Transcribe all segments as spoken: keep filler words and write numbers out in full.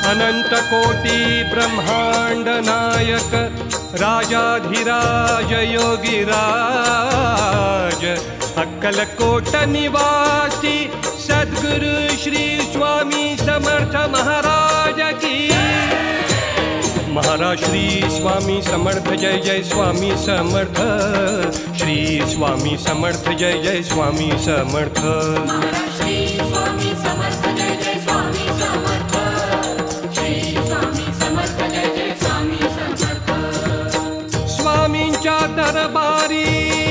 अनंत कोटी ब्रह्मांड नायक राजाधिराज योगीराज अक्कलकोट निवासी सद्गुरु श्री स्वामी समर्थ महाराज की। महाराज श्री स्वामी समर्थ जय जय स्वामी समर्थ। श्री स्वामी समर्थ जय जय स्वामी समर्थ। महाराज श्री स्वामी समर्थ जय जय स्वामी समर्थ। श्री स्वामी समर्थ जय जय स्वामी समर्थ। स्वामींच्या दरबारी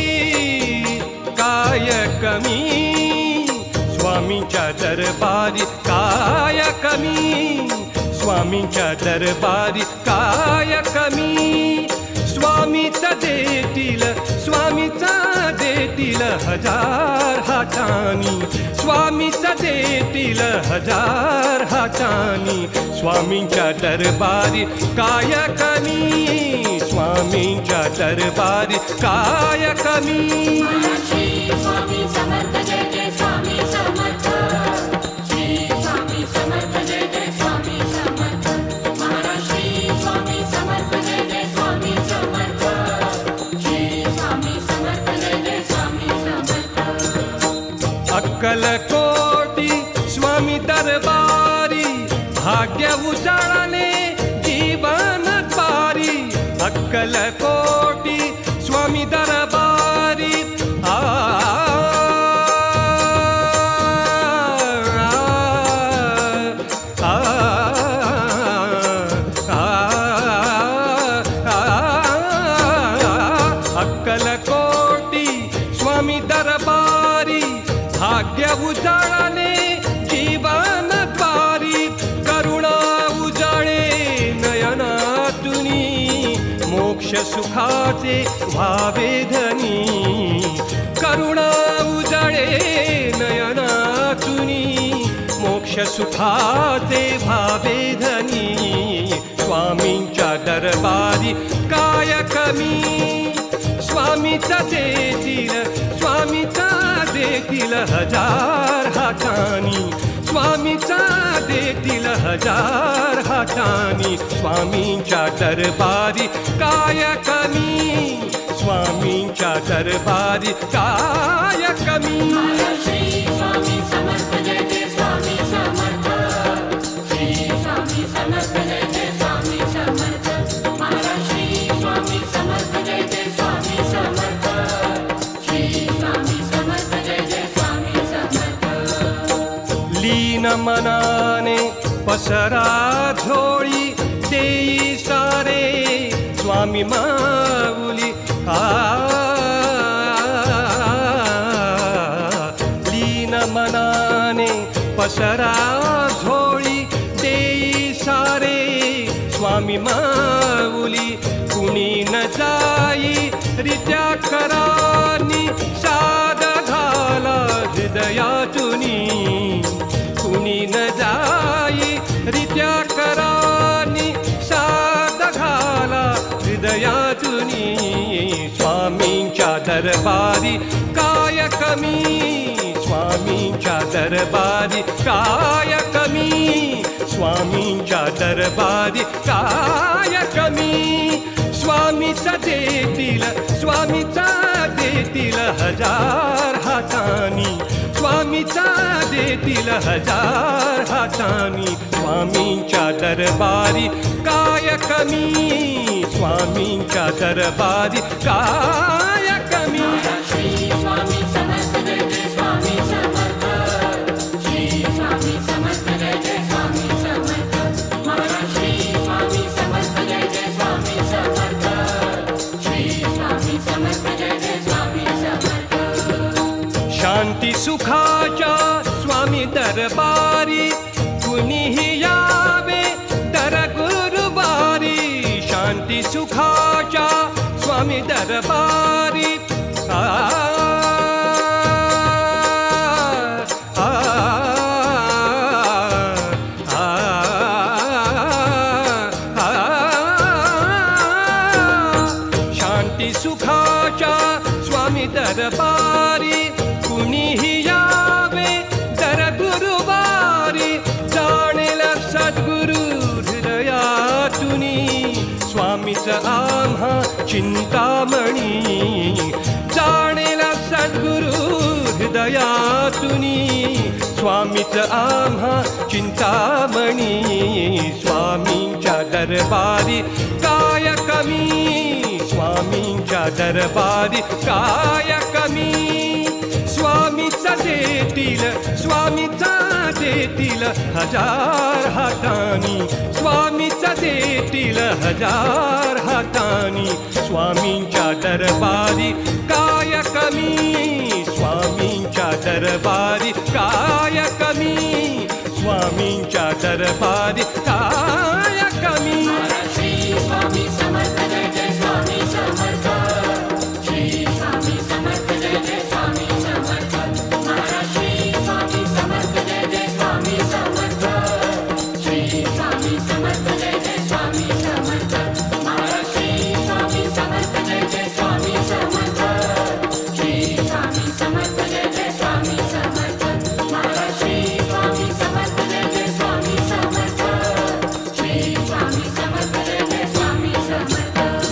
काय कमी, स्वामींच्या दरबारी काय कमी, स्वामींच्या दरबारी काय कमी। स्वामीच देतील स्वामीच देतील हजार हातानी, स्वामीच देतील हजार हातानी। स्वामींच्या दरबारी काय कमी, स्वामींच्या दरबारी काय कमी। श्री स्वामी समर्थ जय जय स्वामी समर्थ। श्री स्वामी समर्थ जय जय स्वामी समर्थ। महाराज श्री स्वामी समर्थ जय जय स्वामी समर्थ। श्री स्वामी समर्थ जय जय स्वामी समर्थ। अक्कलकोटी स्वामी दरबारी भाग्य उजाळले जीवन द्वारी। अक्कलकोटी स्वामी दरबारी आ अक्कलकोटी स्वामी दरबारी भाग्य उजाळले जीवन द्वारी। करुणा उजाळे नयनातुनी मोक्ष सुखाचे व्हावे धनी। करुणा उजाळे नयनातुनी मोक्ष सुखाचे व्हावे धनी। स्वामींच्या दरबारी काय कमी, स्वामीच देतील स्वामीच देतील हजार हातानी। स्वामीच देतील हजार हातानी। स्वामींच्या दरबारी काय कमी, स्वामींच्या दरबारी काय कमी। श्री स्वामी समर्थ जय जय स्वामी समर्थ। श्री स्वामी समर्थ जय जय स्वामी समर्थ। महाराज श्री स्वामी समर्थ जय जय स्वामी समर्थ। श्री स्वामी समर्थ जय जय स्वामी समर्थ। लीन मनाने पसरा झोळी देई सारे स्वामी माऊली। आ लीन मनाने पसरा झोळी देई सारे स्वामी माऊली। कुणी न जाई रित्या करानी साद घाला हृदयातुनी। कुणी न जाई रित्या करानी साद घाला हृदयातुनी। स्वामींच्या दरबारी काय कमी, स्वामींच्या दरबारी काय कमी, स्वामींच्या दरबारी काय कमी। स्वामीच देतील स्वामीच देतील हजार हातानी। स्वामीच देतील हजार हातानी। स्वामींच्या दरबारी काय कमी, स्वामींच्या दरबारी काय कमी। श्री स्वामी समर्थ जय जय स्वामी समर्थ। श्री स्वामी समर्थ जय जय स्वामी समर्थ। महाराज श्री स्वामी समर्थ जय जय स्वामी समर्थ। श्री स्वामी समर्थ जय जय स्वामी समर्थ। शांती सुखाच्या स्वामी दरबारी कुणीही यावे दर गुरुवारी। शांती सुखाच्या स्वामी दरबारी आ आ आ आ शांती सुखाच्या स्वामी दरबारी कुणीही यावे दर गुरुवारी। जाणेल सद्गुरु चिंतामणी जाणेला सद्गुरु हृदयातुनी स्वामीच आम्हा चिंतामणी स्वामींच्या दरबारी काय कमी स्वामींच्या दरबारी काय कमी स्वामीचा देतील स्वामीचा देतील हजार हातानी स्वामीचा देतील हजार हातानी स्वामींच्या दरबारी काय कमी स्वामींच्या दरबारी काय कमी स्वामींच्या दरबारी काय कमी श्री स्वामी समर्थ जय जय स्वामी समर्थ श्री स्वामी समर्थ जय जय स्वामी समर्थ महाराज श्री स्वामी समर्थ जय जय स्वामी समर्थ श्री स्वामी समर्थ जय जय स्वामी समर्थ महाराज श्री स्वामी समर्थ जय जय स्वामी समर्थ श्री स्वामी समर्थ जय जय स्वामी समर्थ महाराज श्री स्वामी समर्थ जय जय स्वामी समर्थ श्री स्वामी समर्थ जय जय स्वामी समर्थ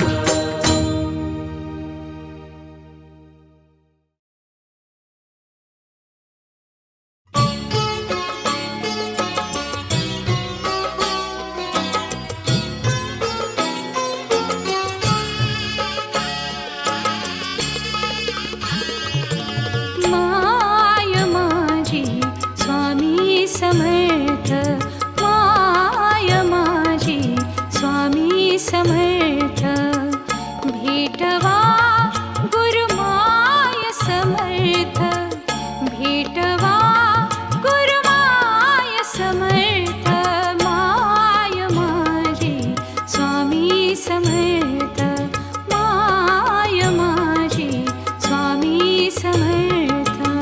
माय माझी स्वामी समर्थ माय माझी स्वामी समर्थ भेटवा गुरुमाय समर्थ भेटवा गुरुमाय समर्थ माय माझी स्वामी समर्थ माय माझी स्वामी समर्थ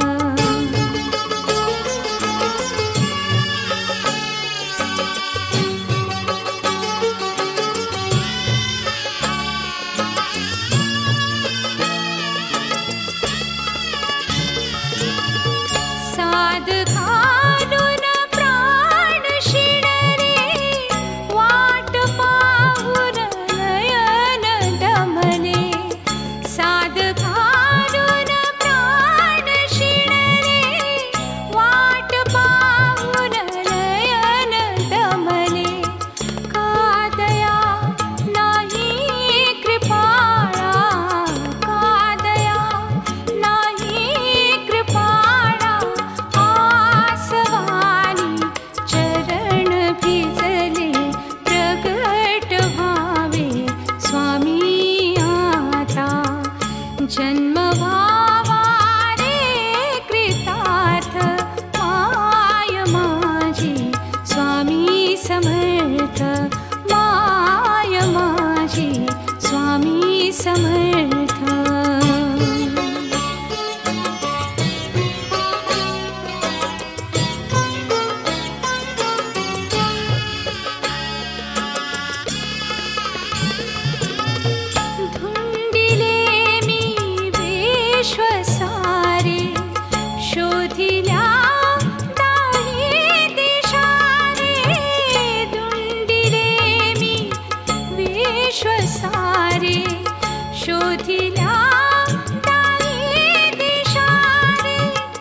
साध घालून प्राण शिणरे वाट पाहून नयन दमले साध घालून प्राण शिणरे वाट पाहून नयन दमले कादया नाही कृपाळा कादया नाही कृपाळा आसवानी चरण भिजले प्रगट व्हावे स्वामी आता जन्म व्हावा रे कृतार्थ माय माझी स्वामी समर्थ माय माझी स्वामी समर्थ धुंडिले मी विश्वसारे शोधिल्या दाही दिशा रे धुंडिले मी विश्वसारे शोधिल्या दाही दिशा रे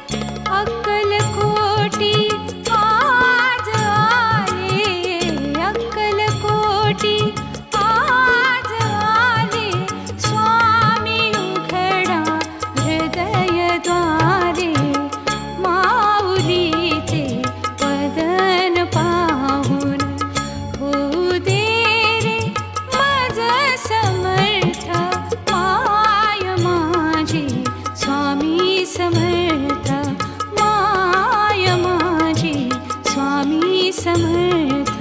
अक्कलकोटी आज आले अक्कलकोटी आज आले स्वामी उघडा हृदयद्वारे माऊलीचे वदन पाहून होऊ दे रे मज समर्थ माय माझी स्वामी समर्थ माय माझी स्वामी समर्थ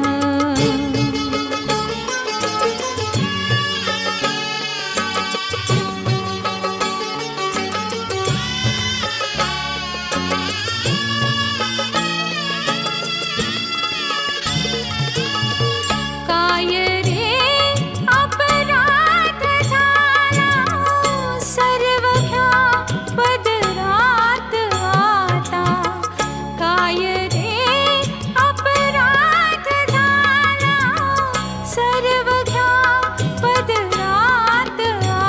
काय रे अपराध झाला सर्व घ्या पदरात आता काय रे अपराध झाला सर्व घ्या पदरात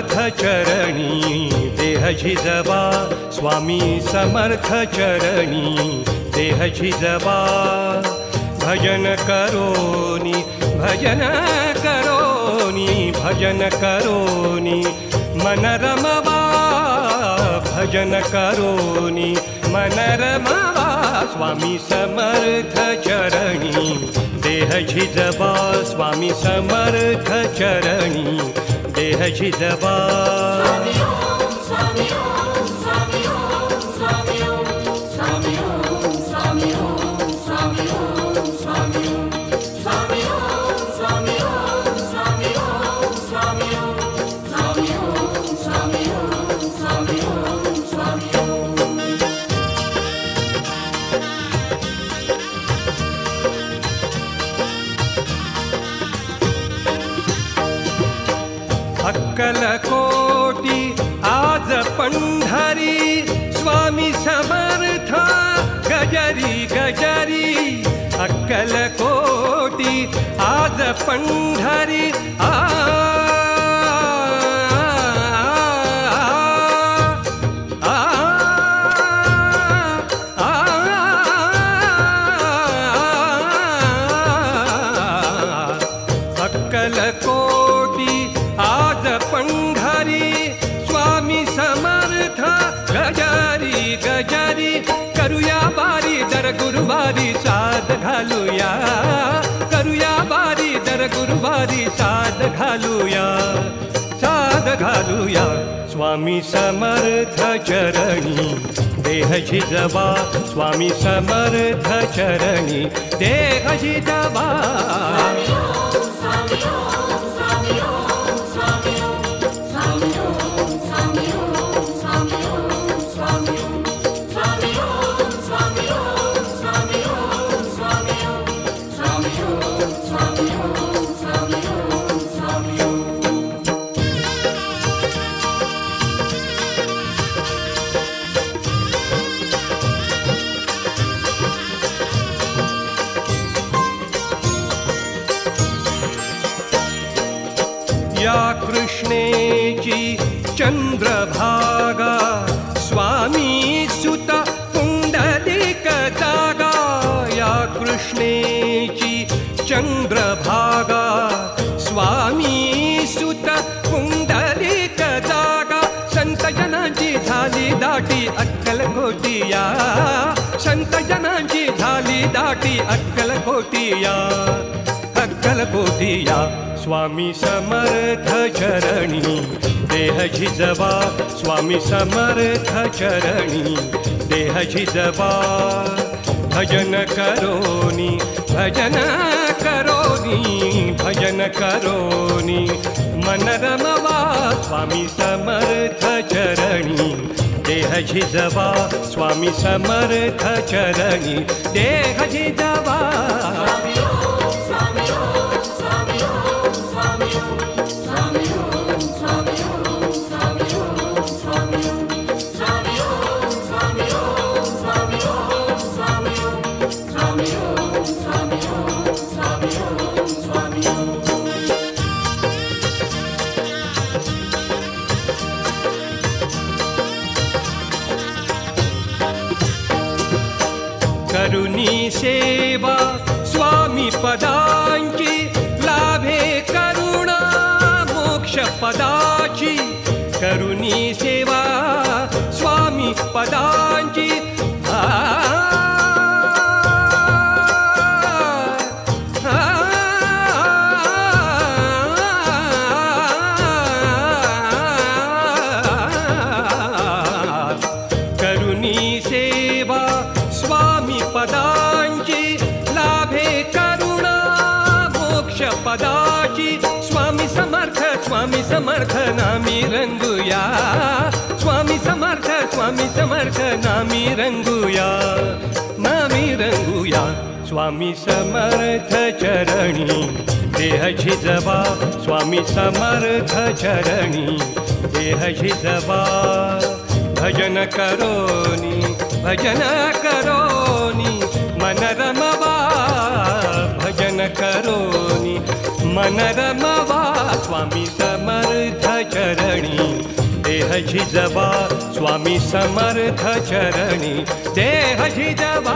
समर्थ चरणी देह झिजवा स्वामी समर्थ चरणी देह झिजवा भजन करोनी भजन करोनी भजन करोनी मन रमवा भजन करोनी मन रमवा स्वामी समर्थ चरणी देह झिजवा स्वामी समर्थ चरणी देह झिजवा स्वामी ओम स्वामी ओम स्वामी ओम स्वामी ओम स्वामी ओम स्वामी ओम स्वामी ओम स्वामी ओम स्वामी ओम स्वामी ओम स्वामी ओम स्वामी ओम स्वामी ओम स्वामी ओम स्वामी ओम स्वामी ओम अक्कलकोटी आज पंढरी स्वामी समर्थ गजरी गजरी अक्कलकोटी आज पंढरी आ अक्कलकोटी आज पंढरी स्वामी समर्थ गजारी गजारी करूया बारी दर गुरुवारी साद घालूया करूया बारी दर गुरुवारी साद घालूया साद घालूया स्वामी समर्थ चरणी देह झिजवा स्वामी समर्थ चरणी देह झिजवा स्वामी ओम स्वामी ओम स्वामी ओम स्वामी ओम स्वामी ओम स्वामी ओम स्वामी ओम स्वामी ओम स्वामी ओम स्वामी ओम स्वामी ओम स्वामी ओम स्वामी ओम स्वामी ओम स्वामी ओम या कृष्णेची चंद्रभागा स्वामी सुत पुंडलिक जागा या कृष्णेची चंद्रभागा स्वामी सुत पुंडलिक जागा संत जनांची झाली दाटी अक्कलकोटिया संत जनांची झाली दाटी अक्कलकोटिया अक्कलकोटिया स्वामी समर्थ चरणी देह झिजवा स्वामी समर्थ चरणी देह झिजवा भजन करोनी भजन करोनी भजन करोनी मन रमवा स्वामी समर्थ चरणी देह झिजवा स्वामी समर्थ चरणी देह झिजवा स्वामी ओम स्वामी ओम स्वामी ओम स्वामी ओम स्वामी ओम स्वामी ओम स्वामी ओम स्वामी ओम स्वामी ओम स्वामी ओम स्वामी ओम स्वामी ओम स्वामी ओम स्वामी ओम स्वामी ओम स्वामी ओम करुणी सेवा स्वामी पदांची लाभे करुणा मोक्ष पदाची करुणी सेवा स्वामी पदांची आ, आ, आ, करुणी सेवा स्वामी पदांची लाभे करुणा मोक्ष पदाची स्वामी समर्थ स्वामी समर्थ नामी रंगूया स्वामी समर्थ स्वामी समर्थ नामी रंगूया नामी रंगूया स्वामी समर्थ चरणी देह झिजवा स्वामी समर्थ चरणी देह झिजवा भजन करोनी भजन करोनी मन रमवा भजन करोनी मन रमवा स्वामी समर्थ चरणी, देह झिजवा स्वामी समर्थ चरणी, देह झिजवा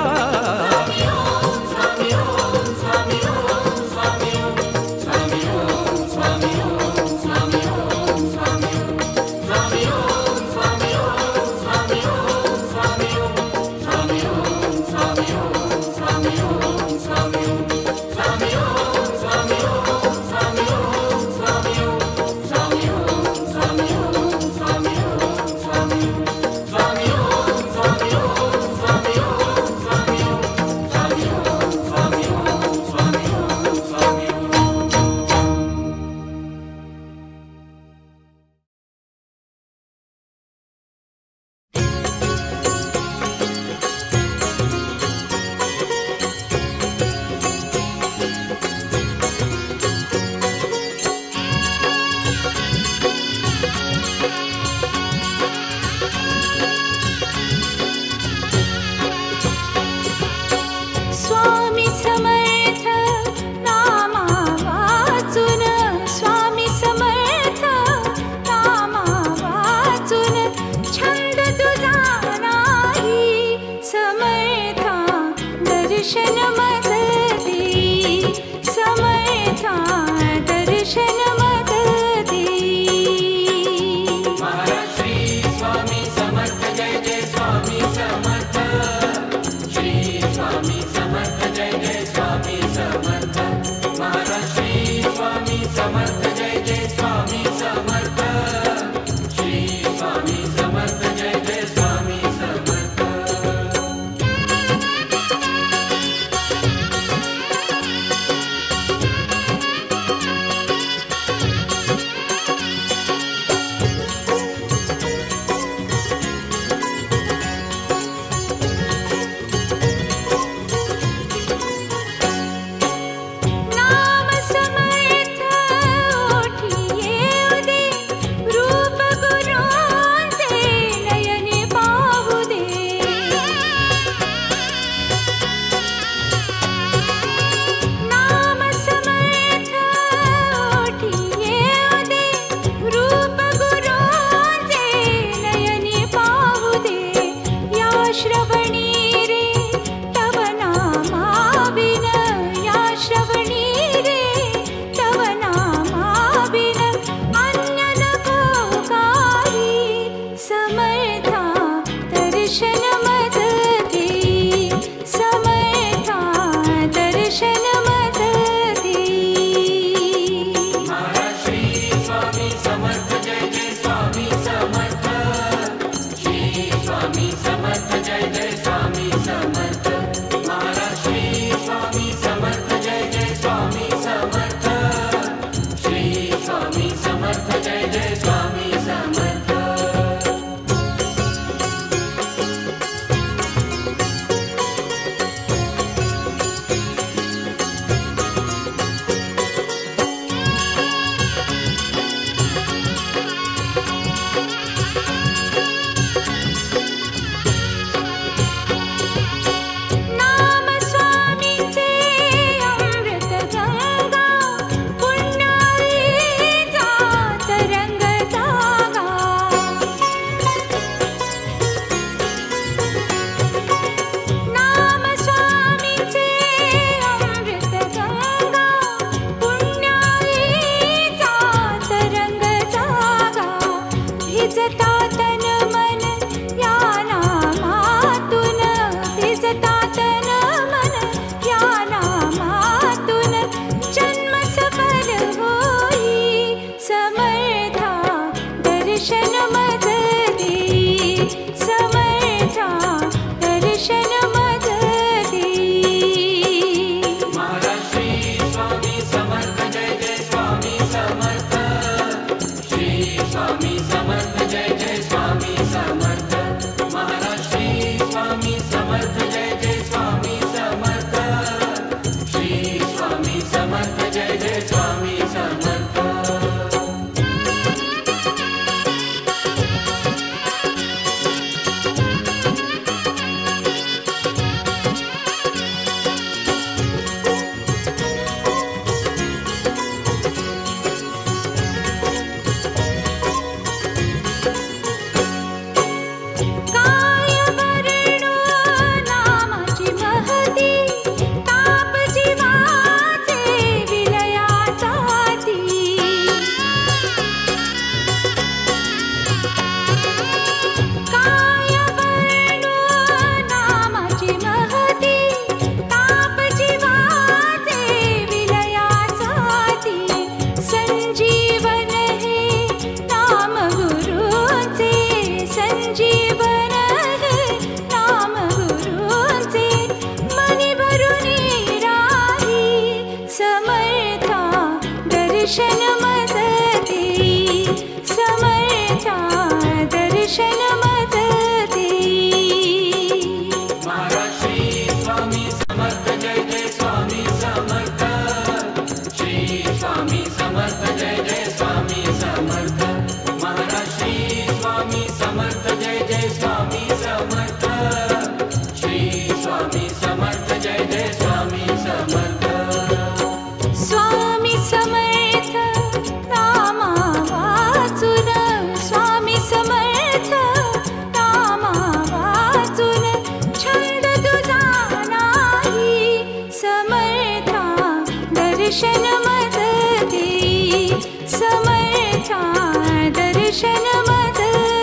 दर्शन मज देई। महाराज श्री स्वामी समर्थ जय जय स्वामी समर्थ। श्री स्वामी समर्थ जय जय स्वामी समर्थ। महाराज श्री स्वामी समर्थ जय जय स्वामी समर्थ। श्री स्वामी समर्थ जय जय स्वामी समर्थ। स्वामी समर्थ नामा वाचून, स्वामी समर्थ नामा वाचून छंद तुझा नाही समर्था दर्शन मज देई। समर्था दर्शन मज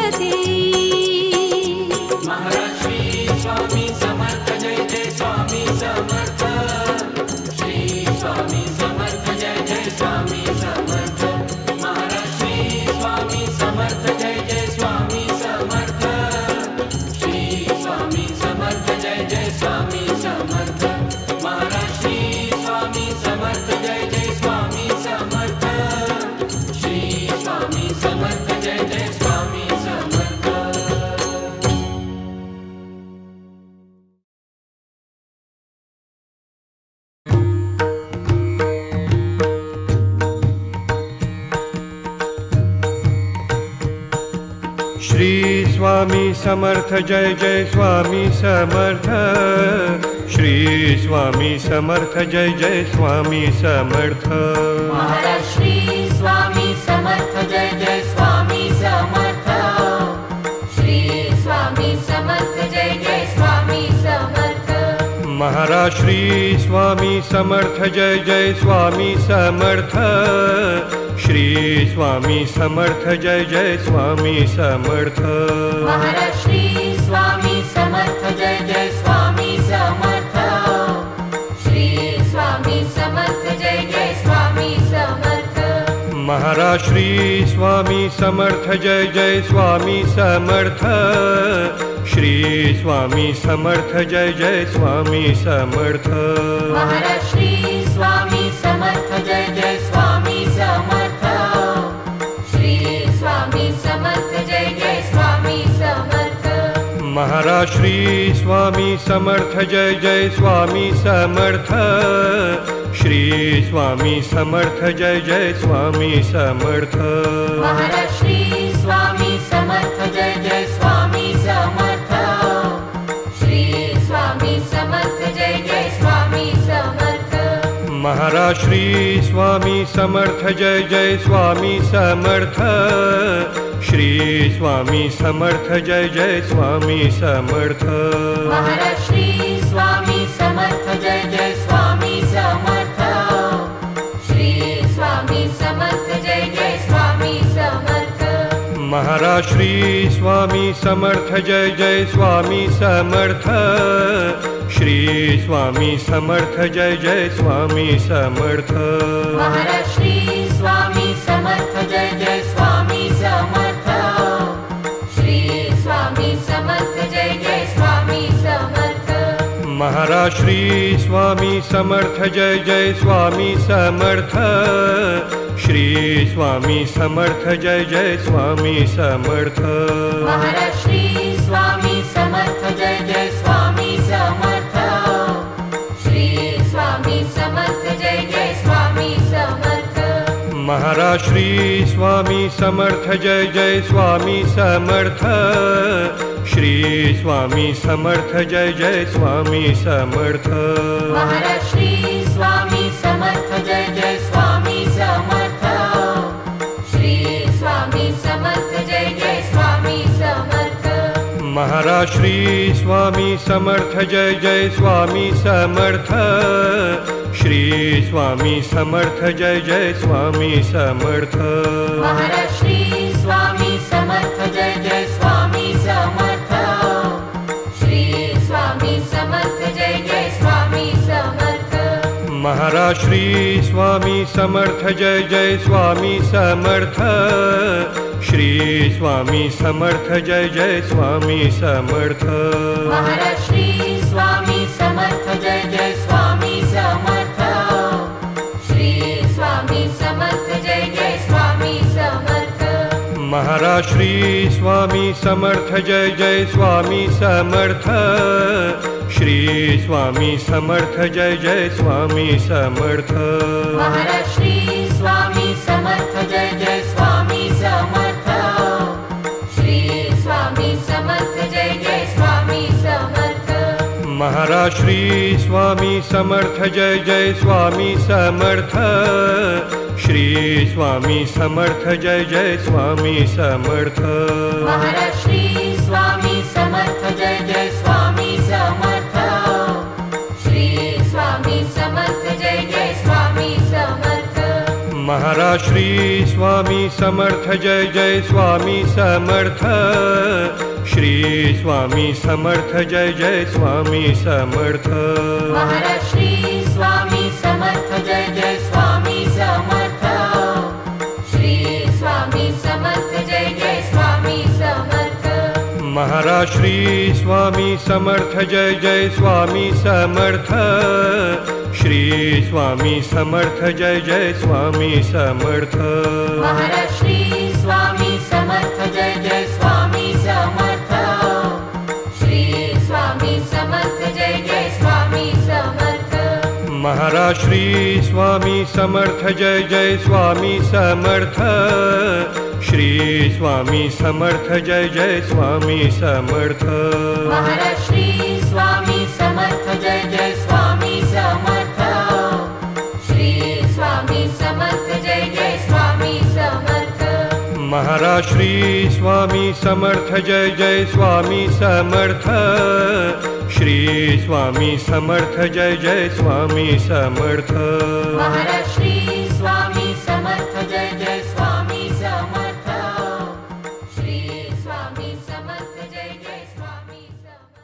देई। महाराज श्री स्वामी समर्थ जय जय स्वामी समर्थ। श्री स्वामी समर्थ जय जय स्वामी समर्थ। महाराज श्री स्वामी समर्थ जय जय स्वामी समर्थ। श्री स्वामी समर्थ जय जय स्वामी समर्थ। महाराज श्री स्वामी समर्थ जय जय स्वामी समर्थ। श्री स्वामी समर्थ जय जय स्वामी समर्थ। श्री स्वामी समर्थ जय जय स्वामी समर्थ। श्री स्वामी समर्थ जय जय स्वामी समर्थ। महाराज श्री स्वामी समर्थ जय जय स्वामी समर्थ। श्री स्वामी समर्थ जय जय स्वामी समर्थ। महाराज श्री स्वामी समर्थ जय जय स्वामी समर्थ। श्री स्वामी समर्थ जय जय स्वामी समर्थ। महाराज श्री स्वामी समर्थ जय जय स्वामी समर्थ। श्री स्वामी समर्थ जय जय स्वामी समर्थ। महाराज श्री स्वामी समर्थ जय जय स्वामी समर्थ। श्री स्वामी समर्थ जय जय स्वामी समर्थ। महाराज श्री स्वामी समर्थ जय जय स्वामी समर्थ। श्री स्वामी समर्थ जय जय स्वामी समर्थ। महाराज श्री स्वामी समर्थ जय जय स्वामी समर्थ। श्री स्वामी समर्थ जय जय स्वामी समर्थ। महाराज श्री स्वामी समर्थ जय जय स्वामी समर्थ। श्री स्वामी समर्थ जय जय स्वामी समर्थ। महाराज श्री स्वामी समर्थ जय जय स्वामी समर्थ। श्री स्वामी समर्थ जय जय स्वामी समर्थ। महाराज श्री स्वामी समर्थ जय जय स्वामी समर्थ। श्री स्वामी समर्थ जय जय स्वामी समर्थ। महाराज श्री स्वामी समर्थ जय जय स्वामी समर्थ। श्री स्वामी समर्थ जय जय स्वामी समर्थ। महाराज श्री स्वामी समर्थ जय जय स्वामी समर्थ। श्री स्वामी समर्थ जय जय स्वामी समर्थ। महाराज श्री स्वामी समर्थ जय जय स्वामी समर्थ। श्री स्वामी समर्थ जय जय स्वामी समर्थ। महाराज श्री स्वामी समर्थ जय जय स्वामी समर्थ। श्री स्वामी समर्थ जय जय स्वामी समर्थ। महाराज श्री स्वामी समर्थ जय जय स्वामी समर्थ। श्री स्वामी समर्थ जय जय स्वामी समर्थ। महाराज श्री स्वामी समर्थ जय जय स्वामी समर्थ। श्री स्वामी समर्थ जय जय स्वामी समर्थ। महाराज श्री स्वामी समर्थ जय जय स्वामी समर्थ। श्री स्वामी समर्थ जय जय स्वामी समर्थ। महाराज श्री स्वामी समर्थ जय जय स्वामी समर्थ। श्री स्वामी समर्थ जय जय स्वामी समर्थ। महाराज श्री स्वामी समर्थ जय जय स्वामी समर्थ। श्री स्वामी समर्थ जय जय स्वामी समर्थ। महाराज श्री स्वामी समर्थ जय जय स्वामी समर्थ। श्री स्वामी समर्थ जय जय स्वामी समर्थ। महाराज श्री स्वामी समर्थ जय जय स्वामी समर्थ। श्री स्वामी समर्थ जय जय स्वामी समर्थ। महाराज श्री स्वामी समर्थ जय जय स्वामी समर्थ। श्री स्वामी समर्थ जय जय स्वामी समर्थ। महाराज श्री स्वामी समर्थ जय जय स्वामी समर्थ। श्री स्वामी समर्थ जय जय स्वामी समर्थ। महाराज श्री स्वामी समर्थ जय जय स्वामी समर्थ। श्री स्वामी समर्थ जय जय स्वामी समर्थ। महाराज श्री स्वामी समर्थ जय जय स्वामी समर्थ। श्री स्वामी समर्थ जय जय स्वामी समर्थ। महाराज श्री स्वामी समर्थ जय जय स्वामी समर्थ। श्री स्वामी समर्थ जय जय स्वामी समर्थ। महाराज श्री स्वामी समर्थ जय जय स्वामी समर्थ। श्री स्वामी समर्थ जय जय स्वामी समर्थ। महाराज श्री स्वामी समर्थ जय जय स्वामी समर्थ। श्री स्वामी समर्थ जय जय स्वामी समर्थ। महाराज श्री स्वामी समर्थ जय जय स्वामी समर्थ। श्री स्वामी समर्थ जय जय स्वामी समर्थ। महाराज श्री स्वामी समर्थ जय जय स्वामी समर्थ। श्री स्वामी समर्थ जय जय स्वामी समर्थ। महाराज श्री स्वामी समर्थ जय जय स्वामी समर्थ। श्री स्वामी समर्थ जय जय स्वामी समर्थ। महाराज श्री स्वामी समर्थ जय जय स्वामी समर्थ। श्री स्वामी समर्थ जय जय स्वामी समर्थ।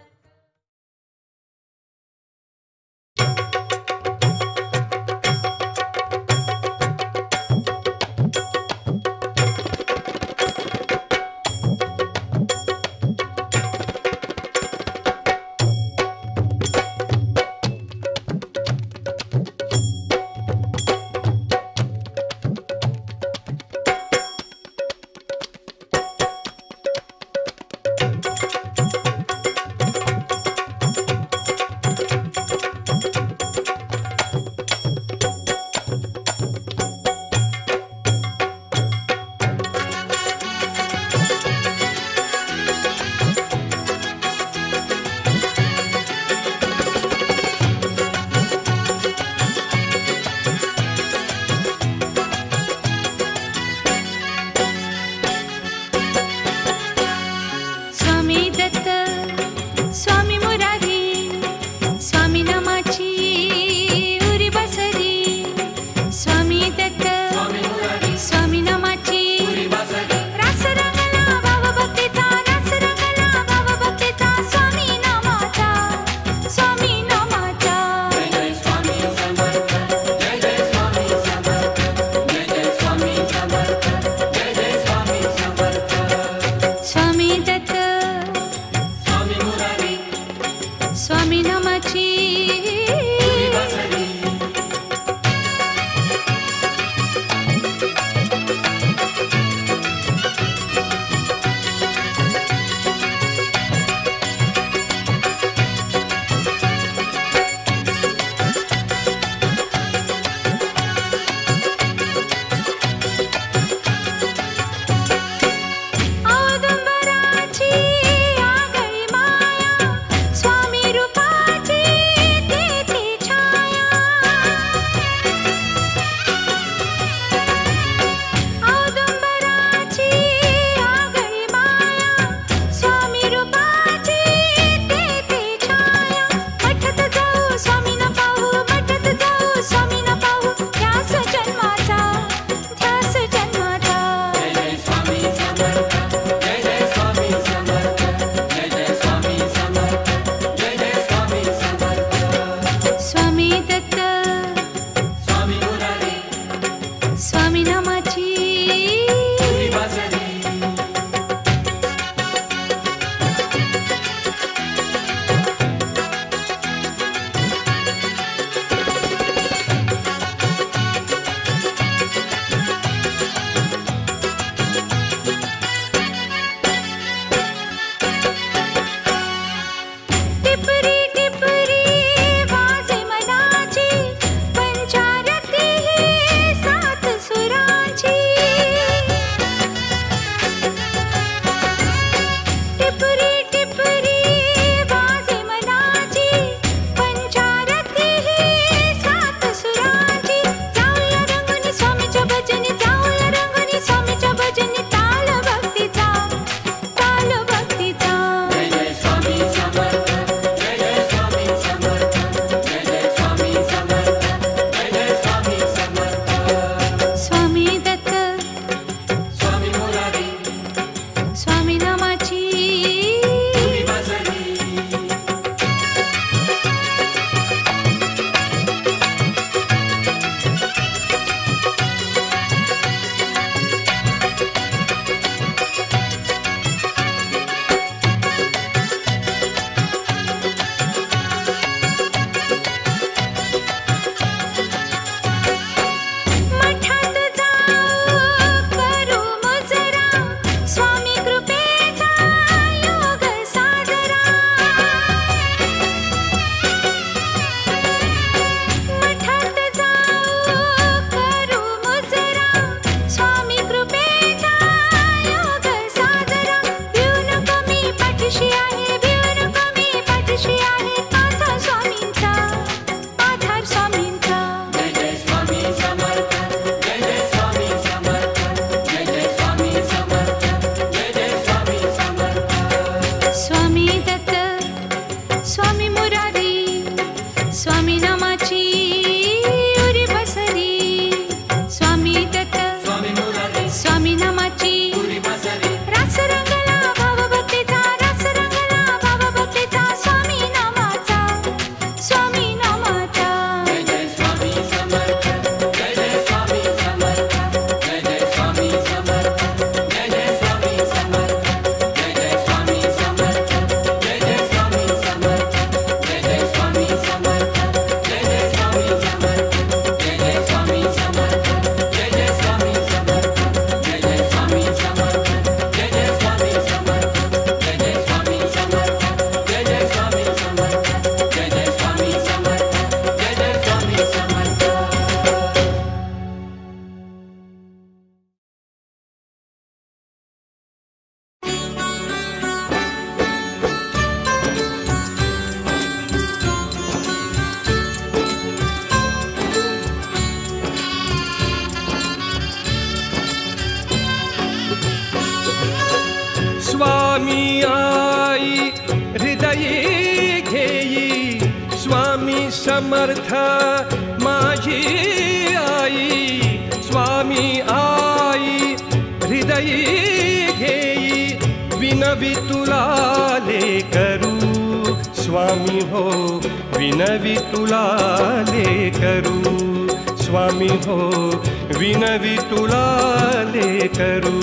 स्वामी आई हृदयी घेई स्वामी समर्थ माझी आई स्वामी आई हृदयी घेई विनवी तुला ले करू स्वामी हो विनवी तुला ले करू स्वामी हो विनवी तुला ले करू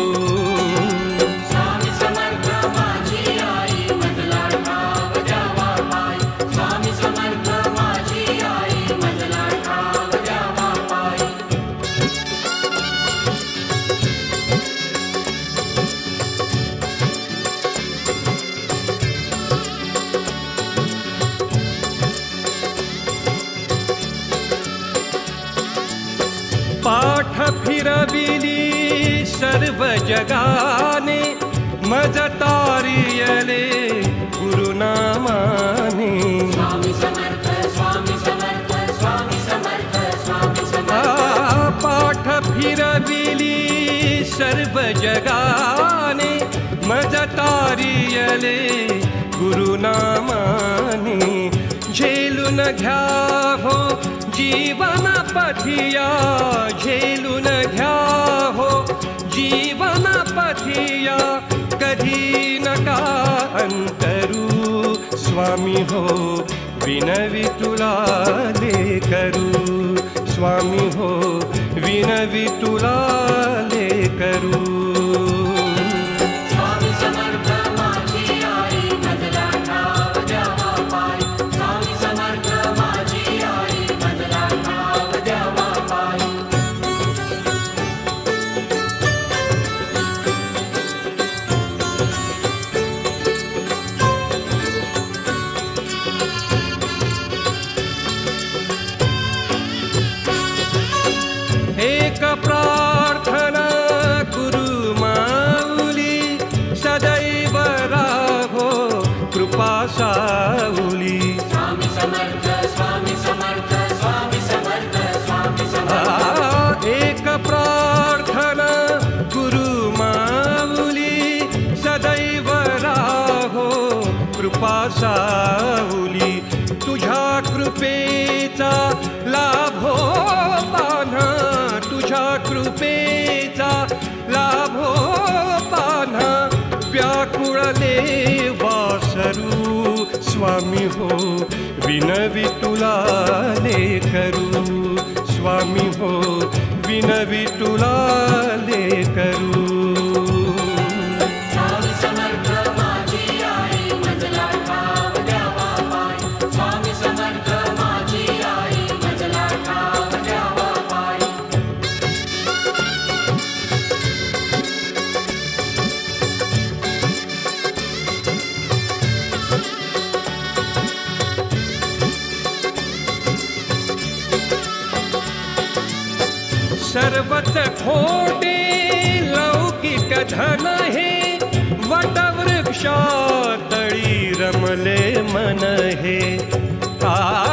स्वामी समर्थ माझी आई मजला ठाव द्यावा पाय स्वामी समर्थ माझी आई मजला ठाव द्यावा पाय पाठ फिरविली सर्व जगाने मज तारियले गुरुनामाने स्वामी समर्थ स्वामी समर्थ स्वामी समर्थ स्वामी समर्थ आ, पाठ फिरविली सर्व जगाने मज तारियले गुरुनामाने झेलून घ्या हो जीवन पथिया झेलून घ्या हो जीवन पथिया कधी नका अंतरू स्वामी हो विनवी तुला ले करू स्वामी हो विनवी तुला ले करू स्वामी समर्थ माझी आई मजला ठाव द्यावा पाय स्वामी समर्थ माझी आई मजला ठाव द्यावा पाय एक प्रार्थना गुरु माऊली सदैव राहो कृपा साऊली स्वामी समर्थ स्वामी समर्थ स्वामी समर्थ स्वामी समर्थ आ, एक प्रार्थना गुरु माऊली सदैव राहो कृपा साऊली तुझ्या कृपेचा लाभो पान्हा तुझ्या कृपेचा लाभो पान्हा व्याकुळले वासरू स्वामी हो विनवी तुला ले करू स्वामी हो विनवी तुला ले करू स्वामी समर्थ माझी आई मजला ठाव द्यावा पाय स्वामी समर्थ माझी आई मजला ठाव द्यावा पाय सर्वच खोटे लौकिक धन हे वटवृक्षातळी रमले मन हे आ,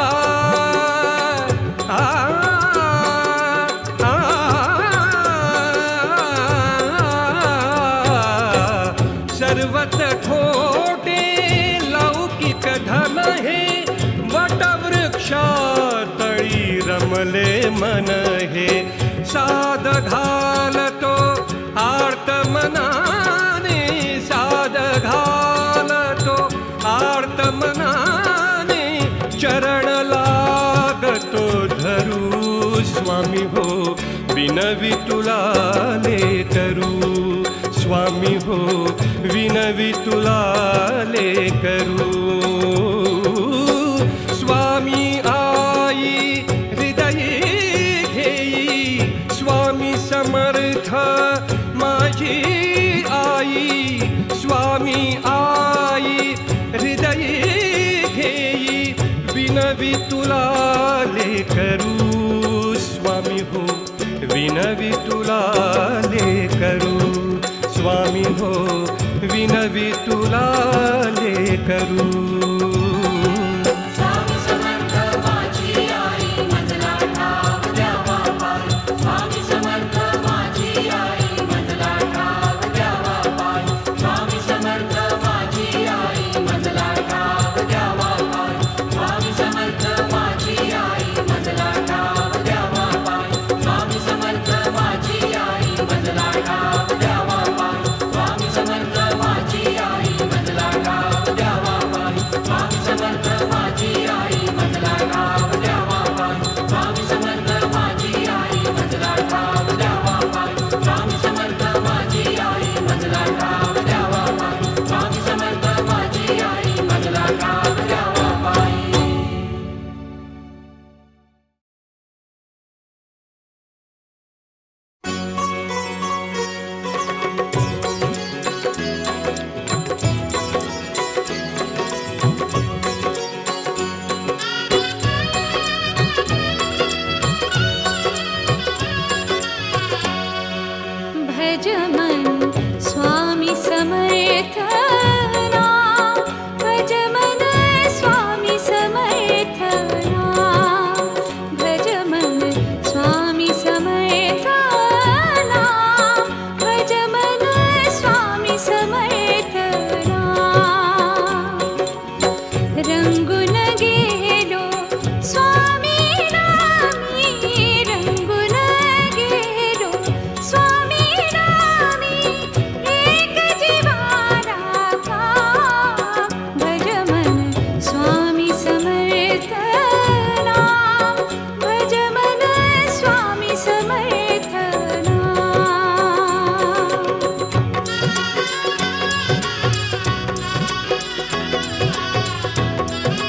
आ, आ, सर्वच खोटे लौकिक धन हे वटवृक्षातळी रमले मन हे साध घालतो आर्त मनाने साध घालतो आर्त मनाने चरण लागतो धरू स्वामी हो विनवी तुला ले करू स्वामी हो विनवी तुला ले करू स्वामी आई हृदयी घेई स्वामी समर्थ माझी आई स्वामी आई हृदयी घेई विनवी तुला ले करू स्वामी हो विनवी तुला ले करू स्वामी हो विनवी तुला ले करू स्वामी समर्थ माझी आई मजला ठाव द्यावा पाय स्वामी समर्थ माझी आई मजला ठाव द्यावा पाय स्वामी समर्थ समर्थ नाम भज मन स्वामी समर्थ नाम भज मन स्वामी समर्थ नाम भज मन स्वामी समर्थ नाम रंगून गेलो स्वामी नामी रंगून गेलो स्वामी नामी एक जीवारा का भज मन स्वामी समर्थ नाम भज मन स्वामी समर्थ नाम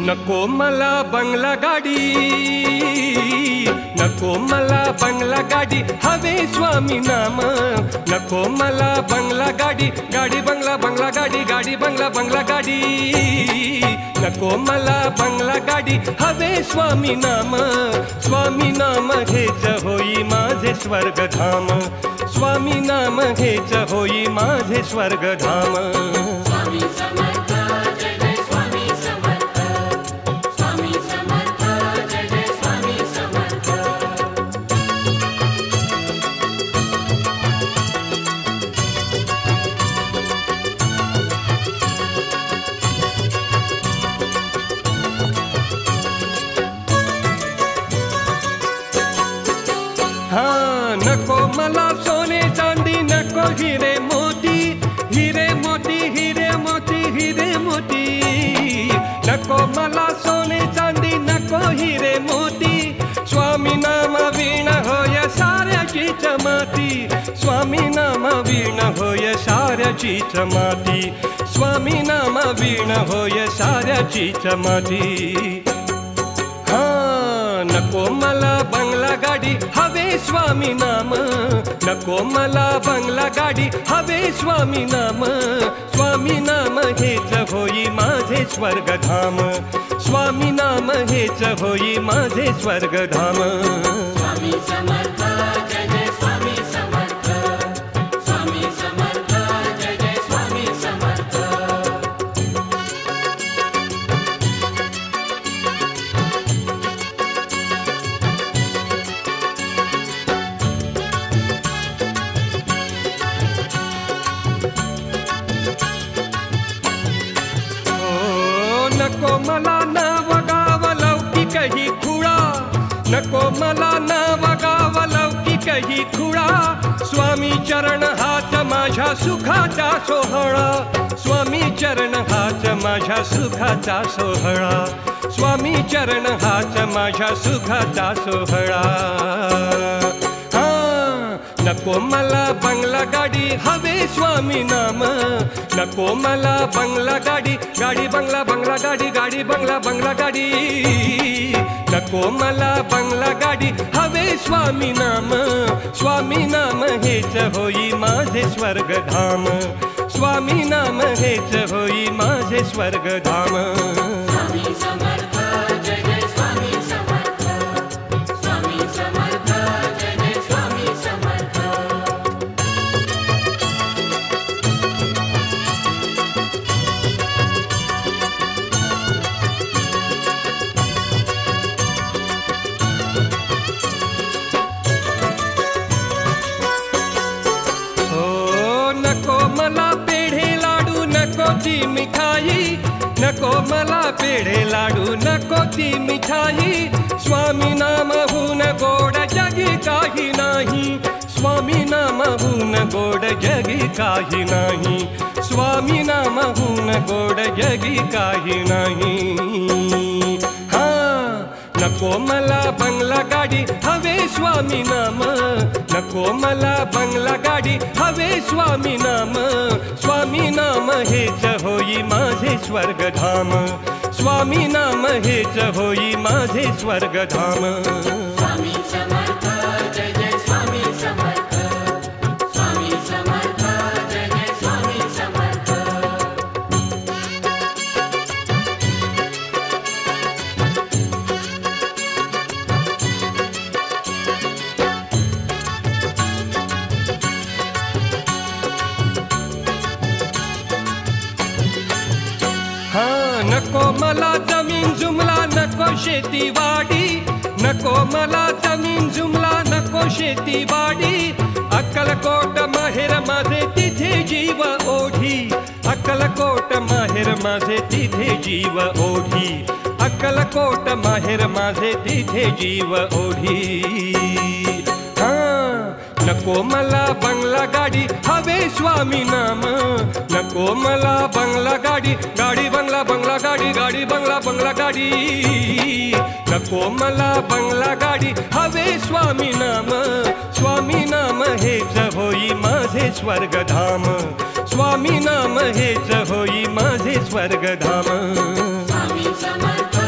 नको मला बंगला गाडी, नको मला बंगला गाडी, हवे स्वामी नाम. नको मला बंगला गाडी, गाडी बंगला बंगला गाडी, गाडी बंगला बंगला गाडी. नको मला बंगला गाडी, हवे स्वामी नाम. स्वामी नाम हेच होई माझे स्वर्गधाम. स्वामी नाम हेच होई माझे स्वर्गधाम. स्वामी समर्थ जय जय स्वामी समर्थ. स्वामी समर्थ जय जय स्वामी समर्थ. हा नको मला सोने चांदी, नको हिरे मोती, हिरे मोती हिरे मोती हिरे मोती. नको मला सोने चांदी, नको हिरे मोती. स्वामी नाम वीण होय साऱ्याची चमाती. स्वामी नाम वीण होय साऱ्याची चमाती. स्वामी नाम वीण होय साऱ्याची चमाती. हा नको मला बंगला गाडी, हवे स्वामी नाम. नको मला बंगला गाडी, हवे स्वामी नाम. स्वामी नाम हेच होई माझे स्वर्गधाम. स्वामी नाम हेच होई माझे स्वर्गधाम. स्वामी समर्थ जय जय स्वामी समर्थ. स्वामी समर्थ जय जय स्वामी समर्थ. नको मला नाव गाव लौकिकही खुळा. नको मला नाव गाव लौकिकही खुळा. स्वामी चरण हाच माझ्या सुखाचा सोहळा. स्वामी चरण हाच माझ्या सुखाचा सोहळा. स्वामी चरण हाच माझ्या सुखाचा सोहळा. नको मला बंगला गाडी, हवे स्वामी नाम. नको मला बंगला गाडी, गाडी बंगला बंगला गाडी, गाडी बंगला बंगला गाडी. नको मला बंगला गाडी, हवे स्वामी नाम. स्वामी नाम हेच होई माझे स्वर्गधाम. स्वामी नाम हेच होई माझे स्वर्गधाम. स्वामी समर्थ जय जय स्वामी समर्थ. स्वामी समर्थ जय जय स्वामी समर्थ. मला पेढे लाडू, नको ती मिठाई. नको मला पेढे लाडू, नको ती मिठाई. स्वामी नामहून गोड जगी काही नाही. स्वामी नामहून गोड जगी काही नाही. स्वामी नामहून गोड जगी काही नाही. हा नको मला बंगला गाडी, हवे स्वामी नाम. नको मला बंगला गाडी, हवे स्वामी नाम. स्वामी नाम हेच होई माझे स्वर्गधाम. स्वामी नाम हेच होई माझे स्वर्गधाम. स्वामी समर्थ जय जय स्वामी समर्थ. स्वामी समर्थ जय जय स्वामी समर्थ. नको मला जमीन जुमला, नको शेती वाडी. नको मला जमीन जुमला, नको शेती वाडी. अक्कलकोट माहेर माझे तिथे जीव ओढी. अक्कलकोट माहेर माझे तिथे जीव ओढी. अक्कलकोट माहेर माझे तिथे जीव ओढी. हा नको मला बंगला गाडी, हवे स्वामी नाम. नको मला बंगला गाडी, गाडी बंगला बंगला गाडी, गाडी बंगला बंगला गाडी. नको मला बंगला गाडी, हवे स्वामी नाम. स्वामी नाम हेच होई माझे स्वर्गधाम. स्वामी नाम हेच होई माझे स्वर्गधाम. स्वामी समर्थ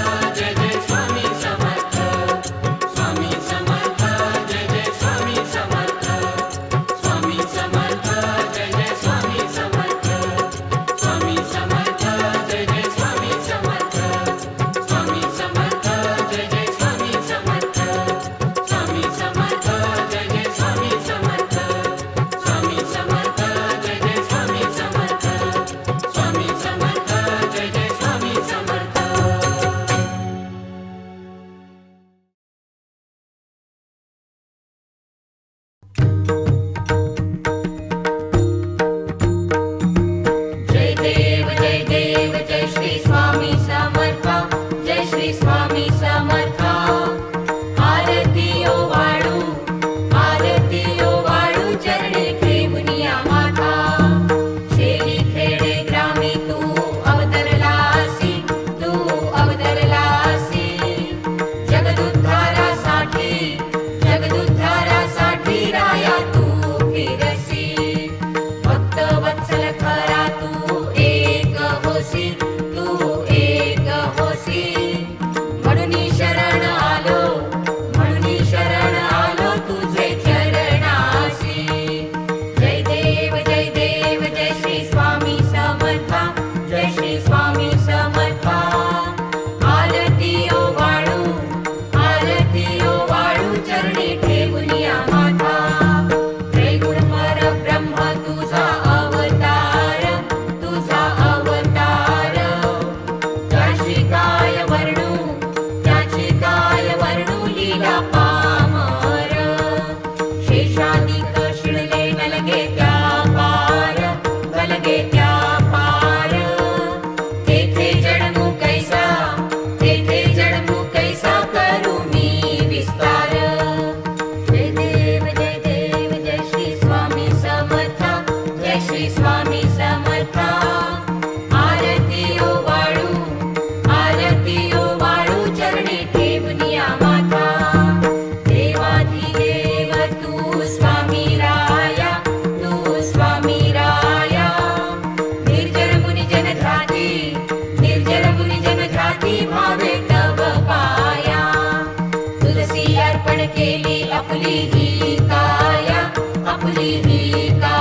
शेषादिक शिणले नलगे त्या पार गलगे त्या पार तेथे जडमु कैसा तेथे जडमु कैसा करू मी विस्तार जय देव जय देव जय श्री स्वामी समर्था जय श्री स्वामी समर्था आरती ओ वाळू आरती ओ वाळू चरणी ठेवनिया माथा देवाधिदेव तू स्वामी राया तू स्वामी राया निर्जर मुनि जन ध्याती निर्जर मुनि जन ध्याती भावे तव पाया तुलसी अर्पण केली आपली ही काया आपली ही काया